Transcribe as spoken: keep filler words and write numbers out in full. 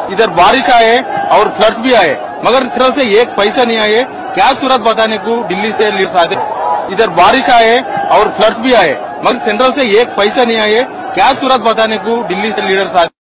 इधर बारिश आए और फ्लड्स भी आए, मगर सेंट्रल से एक पैसा नहीं आए। क्या सूरत बताने को दिल्ली से लीडर्स आते। इधर बारिश आए और फ्लड्स भी आए, मगर सेंट्रल से एक पैसा नहीं आए। क्या सूरत बताने को दिल्ली से लीडर्स आते।